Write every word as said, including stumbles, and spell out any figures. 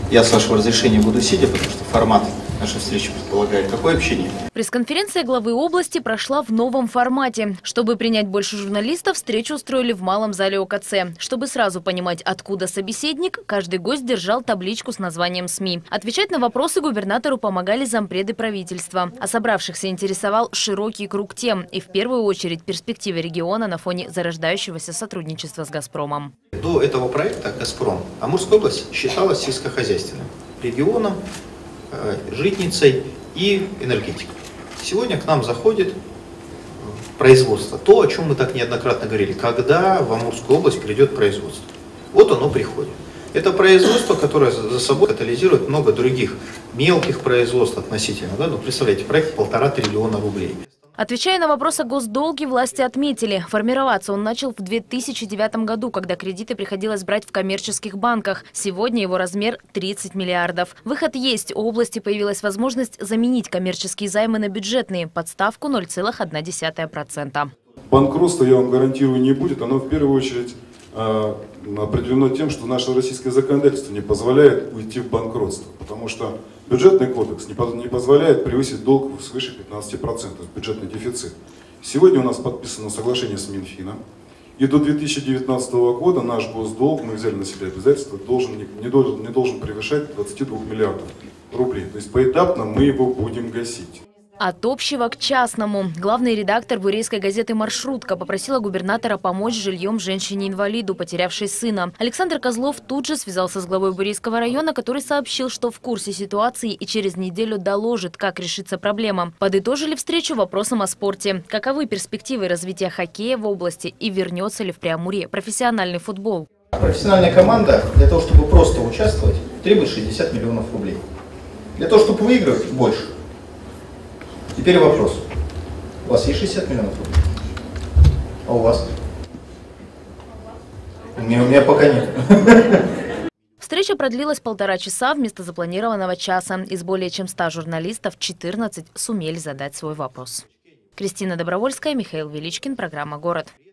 Я, с вашего разрешения, буду сидя, потому что формат нашей встречи предполагает такое общение. Пресс-конференция главы области прошла в новом формате. Чтобы принять больше журналистов, встречу устроили в малом зале ОКЦ. Чтобы сразу понимать, откуда собеседник, каждый гость держал табличку с названием СМИ. Отвечать на вопросы губернатору помогали зампреды правительства. А собравшихся интересовал широкий круг тем. И в первую очередь перспективы региона на фоне зарождающегося сотрудничества с «Газпромом». До этого проекта «Газпром» Амурская область считалась сельскохозяйственным регионом, житницей и энергетикой. Сегодня к нам заходит производство. То, о чем мы так неоднократно говорили. Когда в Амурскую область придет производство? Вот оно приходит. Это производство, которое за собой катализирует много других мелких производств относительно. Да? Ну, представляете, проект полтора триллиона рублей. Отвечая на вопрос о госдолге, власти отметили, формироваться он начал в две тысячи девятом году, когда кредиты приходилось брать в коммерческих банках. Сегодня его размер тридцать миллиардов. Выход есть. У области появилась возможность заменить коммерческие займы на бюджетные под ставку ноль целых одна десятая процента. Банкротство, я вам гарантирую, не будет. Оно в первую очередь э, определено тем, что наше российское законодательство не позволяет уйти в банкротство. Потому что бюджетный кодекс не позволяет превысить долг свыше пятнадцати процентов, бюджетный дефицит. Сегодня у нас подписано соглашение с Минфином. И до две тысячи девятнадцатого года наш госдолг, мы взяли на себя обязательство, должен, не, должен, не должен превышать двадцати двух миллиардов рублей. То есть поэтапно мы его будем гасить. От общего к частному. Главный редактор бурейской газеты «Маршрутка» попросила губернатора помочь жильем женщине-инвалиду, потерявшей сына. Александр Козлов тут же связался с главой Бурейского района, который сообщил, что в курсе ситуации и через неделю доложит, как решится проблема. Подытожили встречу вопросом о спорте. Каковы перспективы развития хоккея в области и вернется ли в Преамурье профессиональный футбол? Профессиональная команда для того, чтобы просто участвовать, требует шестьдесят миллионов рублей. Для того, чтобы выигрывать, больше. Теперь вопрос. У вас есть шестьдесят миллионов рублей? А у вас? У меня, у меня пока нет. Встреча продлилась полтора часа вместо запланированного часа. Из более чем ста журналистов четырнадцать сумели задать свой вопрос. Кристина Добровольская, Михаил Величкин, программа «Город».